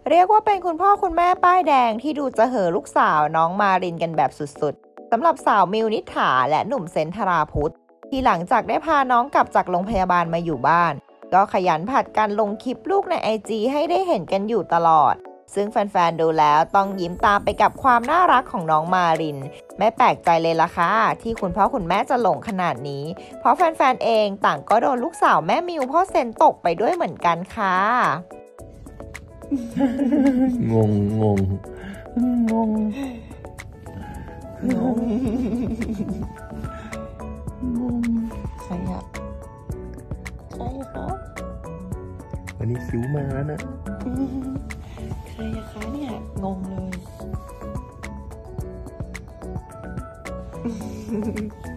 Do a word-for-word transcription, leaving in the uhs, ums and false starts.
เรียกว่าเป็นคุณพ่อคุณแม่ป้ายแดงที่ดูจะเห่อลูกสาวน้องมารินกันแบบสุดๆสำหรับสาวมิวนิษฐาและหนุ่มเซนธราพุทธที่หลังจากได้พาน้องกลับจากโรงพยาบาลมาอยู่บ้านก็ขยันผัดกันลงคลิปลูกใน ไอ จี ให้ได้เห็นกันอยู่ตลอดซึ่งแฟนๆดูแล้วต้องยิ้มตามไปกับความน่ารักของน้องมารินไม่แปลกใจเลยล่ะค่ะที่คุณพ่อคุณแม่จะหลงขนาดนี้เพราะแฟนๆเองต่างก็โดนลูกสาวแม่มิวพ่อเซนตกไปด้วยเหมือนกันค่ะงงงงงงงงงงใครอะใครคะวันนี้ซิวมาแล้วนะใครอะคะเนี่ยงงเลย